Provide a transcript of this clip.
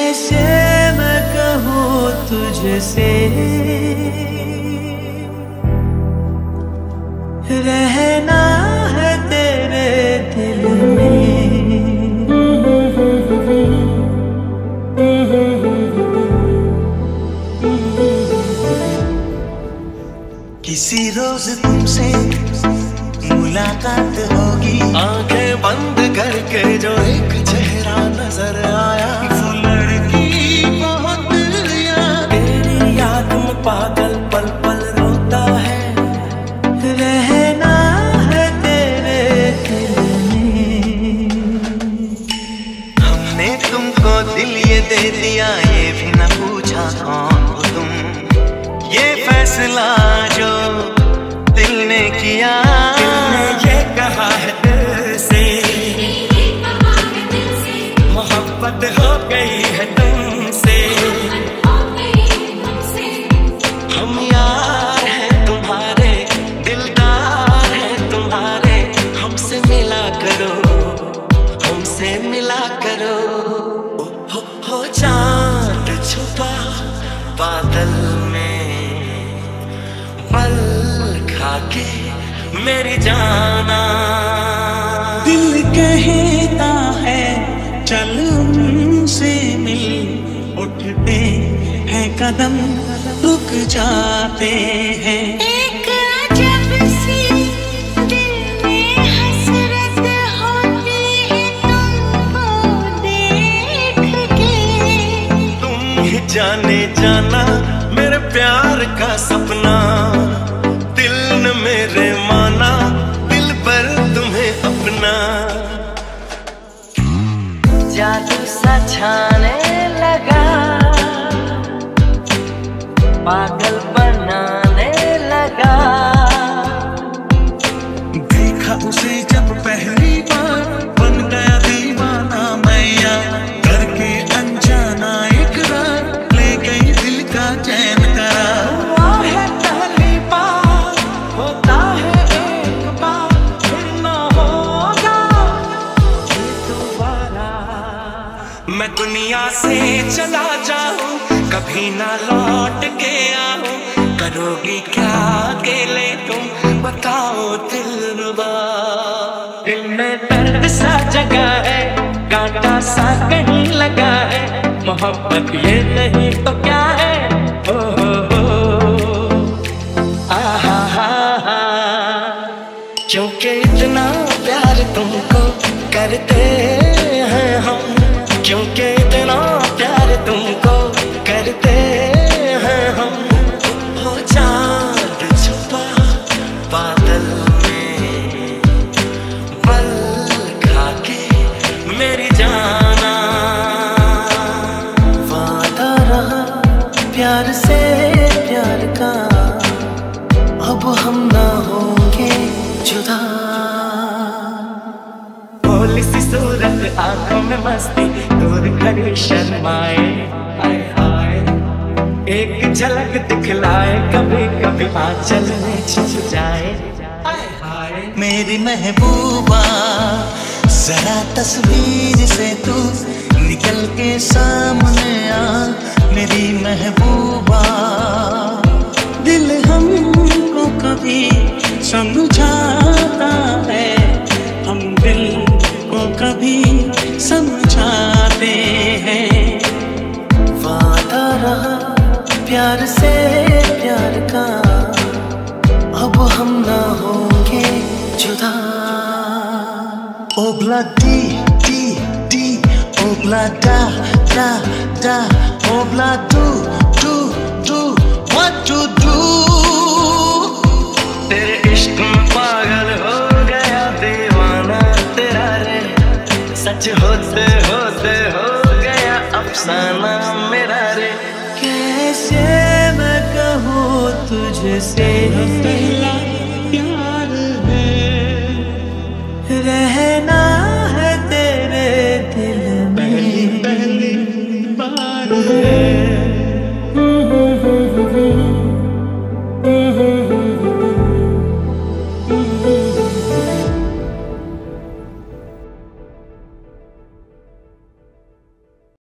कैसे मैं कहूँ तुझसे, रहना है तेरे दिल में। किसी रोज तुमसे मुलाकात होगी, आंखें बंद करके जो एक चेहरा नजर आया, वो लड़की बहुत याद, तेरी याद में पागल पल पल रोता है। रहना है तेरे दिल में। हमने तुमको दिल ये दे दिया, ये भी न पूछा कौन हो तुम, ये फैसला जो दिल ने किया, दिल ने ये कहा है दिल से, मोहब्बत हो गई है तुमसे। हम यार हैं तुम्हारे, दिलदार हैं तुम्हारे, हमसे मिला करो, हमसे मिला करो। हो चांद छुपा बादल में, पल खाके मेरी जाना। दिल कहता है चल उनसे मिल, उठते हैं कदम रुक जाते हैं। एक अजब सी दिल में हसरत होती है तुमको देख के। तुम ही जाने जाना मेरे प्यार का सपना, दिल ने मेरे माना, दिल पर तुम्हें अपना। जादू सा छाने लगा, पागल बनाने लगा। देखा उसे जब पहली बार, बन गया दीवाना मैया, करके अनजाना इकरार, ले गई दिल का चैन करार। हुआ है पहली बार, होता है एक बार, फिर ना होगा ये दोबारा। मैं दुनिया से चला जाऊं, कभी ना लौट के आऊं, करोगी क्या अकेले तुम, बताओ दिलरुबा। दिल में दर्द सा जगा है, कांटा सा कहीं लगा है, मोहब्बत ये नहीं तो क्या है। ओ आहा हा हा, क्योंकि इतना प्यार तुमको करते हैं हम, क्योंकि इतना प्यार तुमको करते हैं हम। हो चांद छुपा बादल में, पल खाके मेरी जाना। वादा रहा प्यार से प्यार का, अब हम ना होंगे जुदा। भोली सी सूरत आंखों में मस्ती, दूर खड़ी शर्माए, हाय हाय एक झलक दिखलाए, कभी कभी आंचल में छुप जाए, हाय हाय। मेरी महबूबा जरा तस्वीर से तू निकल के सामने आ, मेरी महबूबा। दिल हमको कभी समझाता है, हम दिल को कभी समझाते हैं। वादा रहा प्यार से प्यार का, अब हम ना होंगे जुदा। Obla di di di, obla da da da, obla doo doo doo, what to do. तेरे इश्क में पागल हो गया दीवाना तेरा रे, सच होते होते हो गया अफसाना मेरा रे। कैसे मैं कहूँ तुझसे, पहला प्यार है, रहना है तेरे दिल में। पहली बार है।